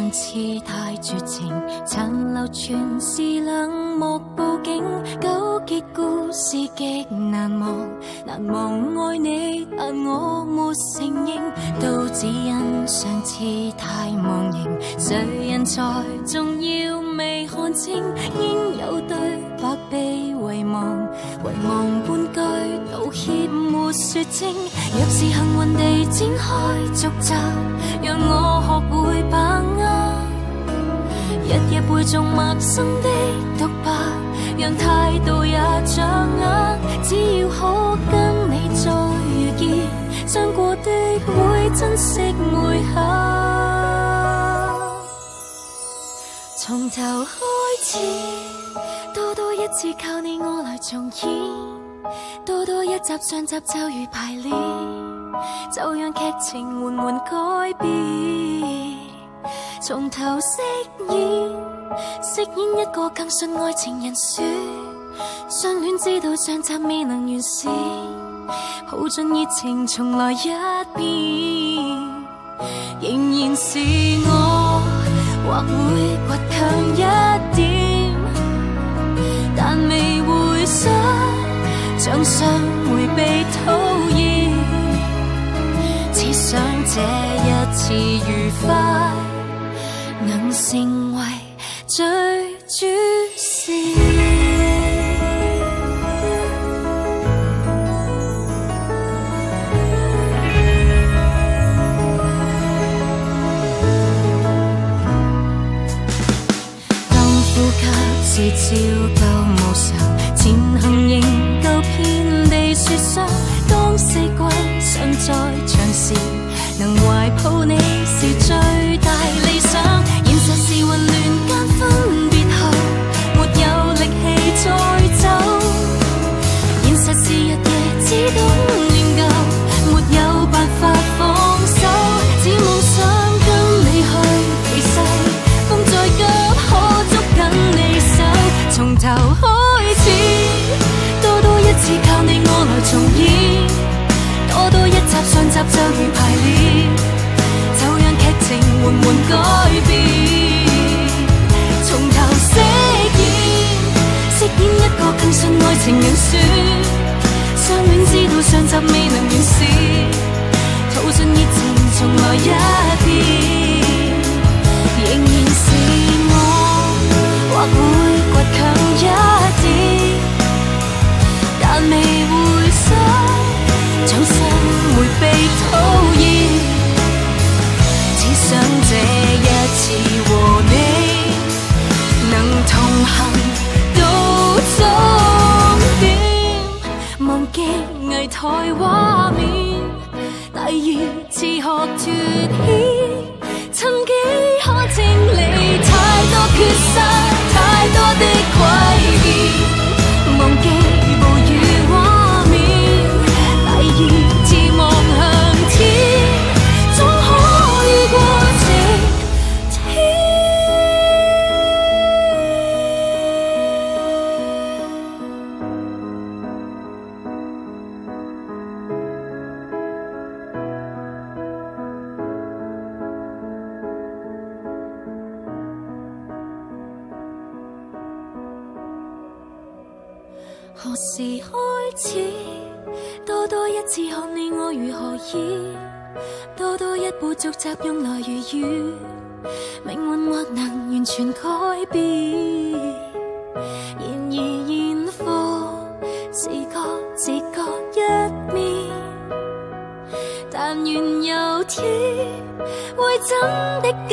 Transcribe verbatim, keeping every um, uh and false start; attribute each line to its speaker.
Speaker 1: 上次太絕情，殘留全是冷漠布景，糾結故事極難忘，難忘愛你，但我沒承認，都只因上次太忘形，誰人才重要未看清，應有對白被遺忘，遺忘半句道歉沒說清，若是幸運地展開續集，讓我學會把握，日夜背誦陌生的獨白，讓態度也掌握，只要可跟你再遇見，將過的會珍惜每刻，從頭開始，多多一次靠你我來重演，多多一集上集就如排練，就讓劇情緩緩改變，從頭飾演，飾演一個更信愛情人選，相戀知道上集未能完善，抱盡熱情重來一遍，仍然是我，或會倔強一點，但未會想像想迴避討厭，只想這一次愉快能成為最主線。當呼吸是照舊無常，前行仍舊遍地雪霜，當四季尚在長時，能懷抱你是最大理想，現實是混亂間分別後，沒有力氣再走，現實是日夜只懂念舊，沒有辦法放手，只妄想跟你去避世，風再急可捉緊你手，從頭開始，多多一次靠你我來重演，多多一集上集就如排練，就讓劇情緩緩改變，從頭飾演，飾演一個更信愛情人選，相戀知道上集未能完善，吐盡熱情重來一遍，仍然是我，或會倔強一點，但未會想就想迴避討厭，只想這一次和你能同行到終點，忘記危殆畫面，第二次學脫險，趁幾可清理太多缺失，太多的詭辯，忘記暴雨畫面，第二次望向天，總可以過晴天。何時開始，多多一次看你我如何演，多多一步續集用來如願，命運或能完全改變，然而現況是各自各一面，但願有天會真的